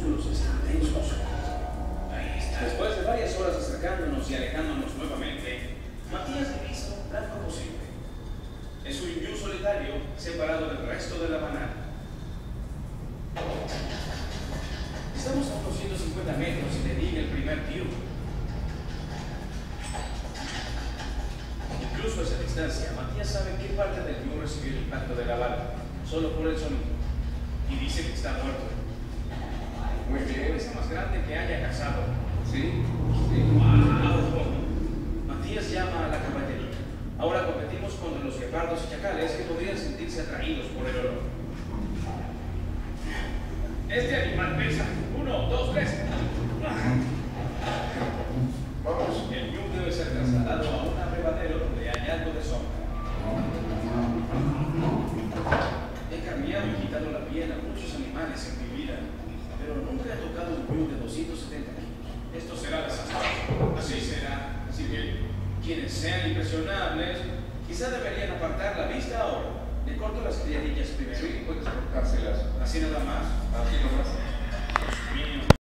músculos están tensos. Ahí está. Después de varias horas acercándonos y alejándonos nuevamente, Matías divisa un blanco posible. Es un yu solitario separado del resto de la manada. Estamos a unos 150 metros y le di el primer tiro. Incluso a esa distancia, Matías sabe qué parte del yu recibió el impacto de la bala, solo por el sonido. Y dice que está muerto. Muy bien. Es el más grande que haya cazado. Sí. ¡Wow! Matías llama a la caballería. Ahora competimos contra los guepardos y chacales que podrían sentirse atraídos por el olor. Este animal pesa. 1, 2, 3. Vamos. El yu debe ser trasladado a un abrevadero donde hay algo de sombra. He cambiado y quitado la piel a muchos animales en mi vida, pero nunca he tocado un yu de 270 kilos. Esto será desastroso. Así será. Así que quienes sean impresionables, quizá deberían apartar la vista ahora. Le corto las criadillas primero. Sí, puedes cortárselas. Así nada más.